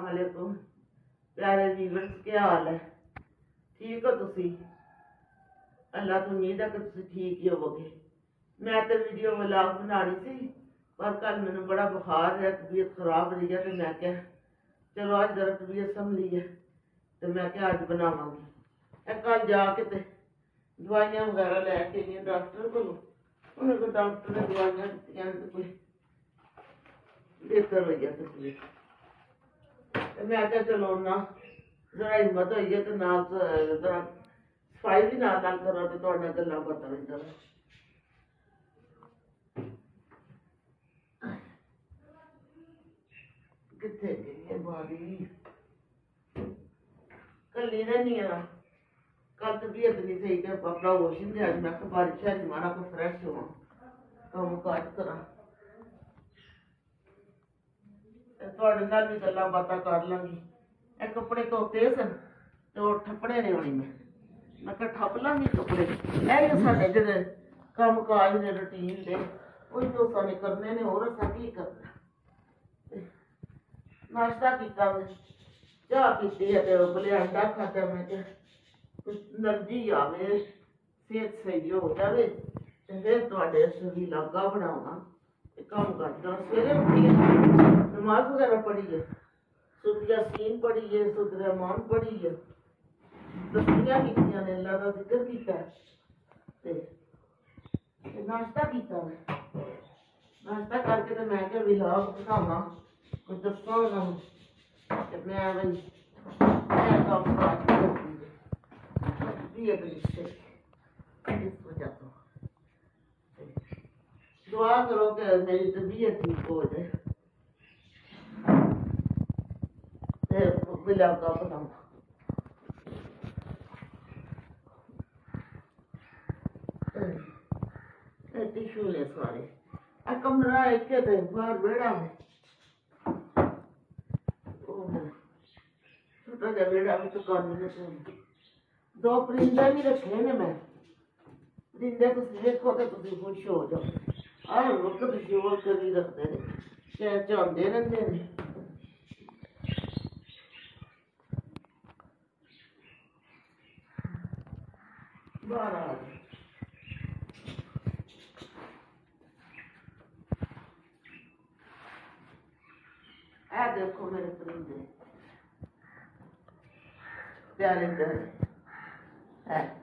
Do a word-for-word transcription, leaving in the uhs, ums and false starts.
वालेकुम प्यारे व्यूअर्स, क्या हाल है? ठीक हो तुसी? अल्लाह तो उम्मीद है कि तुसी ठीक ही होवोगे। मैं तो वीडियो व्लॉग बना रही थी पर कल मैंने बड़ा बुखार है, तबीयत खराब रही है, तो मैं क्या चलो आज जरा तबीयत संभली है तो मैं क्या आज बनावांगी। कल जाके ते दवाइयां वगैरह लैके गई डॉक्टर को, उन्होंने डॉक्टर ने दवाइयां दित्तियां तो कोई बेहतर हो गया तबीयत। मैं क्या चलो ना जरा हिम्मत होई है तो नाल जरा सफाई भी नाल नाल करो तो तुहाडे नाल गल्लां बातां भी करो। कित्थे गई है बारी? कल्ली रहनी है ना, कल तबीयत नहीं सही तो अपना होश नहीं थे। अज मैं बारिश शारी मारा को फ्रैश होवां, कम काज करा, तुहाडे नाल भी गल्लां बातां कर लांगी। ए कपड़े धोते सन ते ओह ठप्पड़े ने होनी, मैं मैं कहा ठप लांगी कपड़े। ए साडे जेह्ड़े कम्म काज ने रूटीन दे ओही तो सानूं करने ने, होर असां की करना। नाश्ता कीता मैं, चाह पीती है ते उबले अंडा खादा। मैं क्या कुछ एनर्जी आवे, सेहत सही हो जावे ते फिर तुहाडे आस्तै लागा बनावां ते कम्म करदा। सवेरे उट्ठी नमाज वगैरह पढ़ी है, सूरत यासीन पढ़ी है, सूरत रहमान पढ़ी है, तस्बीहां कीतियां ने, अल्लाह दा जिक्र कीता ते नाश्ता कीता। मैं नाश्ता करके तो मैं क्या व्लॉग बनावां, कुछ दस्सां उन्हां ते मैं बई मैं कम्म काज करदी तबीयत नहीं सही इस वजह तो दुआ करो कि मेरी तबीयत ठीक हो जाए ते व्लॉग बनाऊं। टिशू ने सारे आ कमरा एक ते बाहर बेड़ा में छोटा जा बेड़ा भी तो कानून में दो परिंदे भी रखे ने। मैं परिंदे तुम देखो तो तुम खुश हो जाओ, हर वक्त शोर करी रखते हैं, चहचहाते रहते हैं। बाहर आ गए ऐ देखो मेरे परिंदे प्यारे प्यारे है।